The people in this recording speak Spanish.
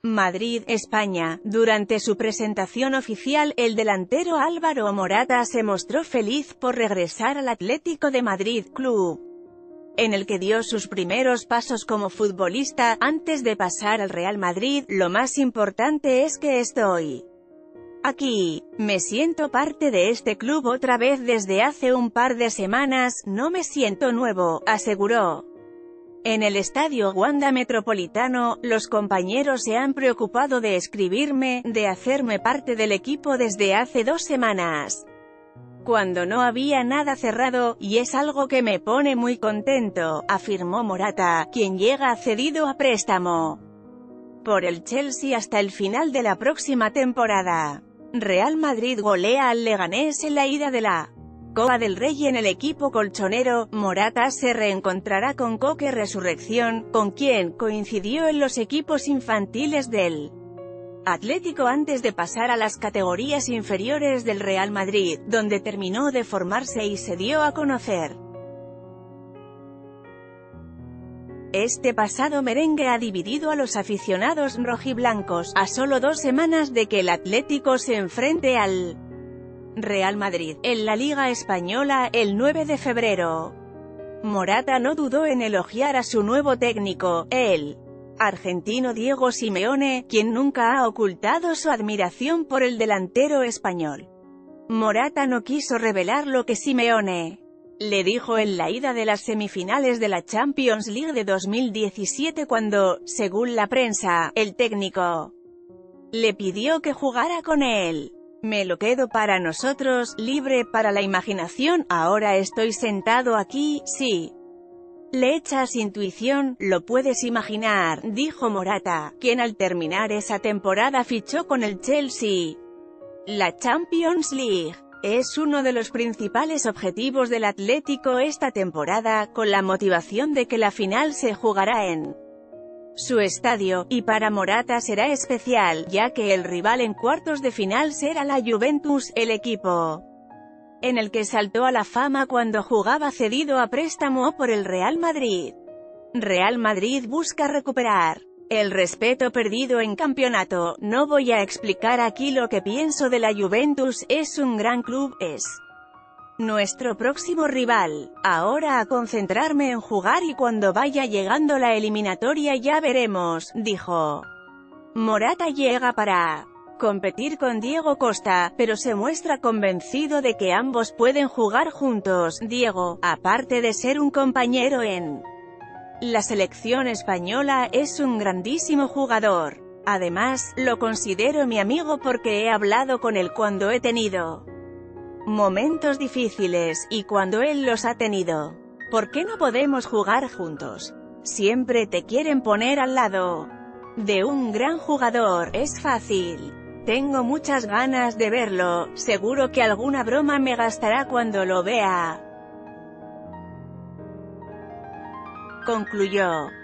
Madrid, España. Durante su presentación oficial, el delantero Álvaro Morata se mostró feliz por regresar al Atlético de Madrid, club en el que dio sus primeros pasos como futbolista. Antes de pasar al Real Madrid, lo más importante es que estoy aquí. Me siento parte de este club otra vez desde hace un par de semanas, no me siento nuevo, aseguró. En el estadio Wanda Metropolitano, los compañeros se han preocupado de escribirme, de hacerme parte del equipo desde hace 2 semanas. Cuando no había nada cerrado, y es algo que me pone muy contento, afirmó Morata, quien llega cedido a préstamo por el Chelsea hasta el final de la próxima temporada. Real Madrid golea al Leganés en la ida de la Copa del Rey. En el equipo colchonero, Morata se reencontrará con Coque Resurrección, con quien coincidió en los equipos infantiles del Atlético antes de pasar a las categorías inferiores del Real Madrid, donde terminó de formarse y se dio a conocer. Este pasado merengue ha dividido a los aficionados rojiblancos, a solo 2 semanas de que el Atlético se enfrente al Real Madrid, en la Liga Española, el 9 de febrero. Morata no dudó en elogiar a su nuevo técnico, el argentino Diego Simeone, quien nunca ha ocultado su admiración por el delantero español. Morata no quiso revelar lo que Simeone le dijo en la ida de las semifinales de la Champions League de 2017 cuando, según la prensa, el técnico le pidió que jugara con él. Me lo quedo para nosotros, libre para la imaginación, ahora estoy sentado aquí, sí. Le echas intuición, lo puedes imaginar, dijo Morata, quien al terminar esa temporada fichó con el Chelsea. La Champions League es uno de los principales objetivos del Atlético esta temporada, con la motivación de que la final se jugará en su estadio, y para Morata será especial, ya que el rival en cuartos de final será la Juventus, el equipo en el que saltó a la fama cuando jugaba cedido a préstamo por el Real Madrid. Real Madrid busca recuperar el respeto perdido en campeonato. No voy a explicar aquí lo que pienso de la Juventus, es un gran club, es nuestro próximo rival. Ahora a concentrarme en jugar y cuando vaya llegando la eliminatoria ya veremos, dijo. Morata llega para competir con Diego Costa, pero se muestra convencido de que ambos pueden jugar juntos. Diego, aparte de ser un compañero en la selección española, es un grandísimo jugador. Además, lo considero mi amigo porque he hablado con él cuando he tenido momentos difíciles, y cuando él los ha tenido. ¿Por qué no podemos jugar juntos? Siempre te quieren poner al lado de un gran jugador, es fácil. Tengo muchas ganas de verlo, seguro que alguna broma me gastará cuando lo vea, concluyó.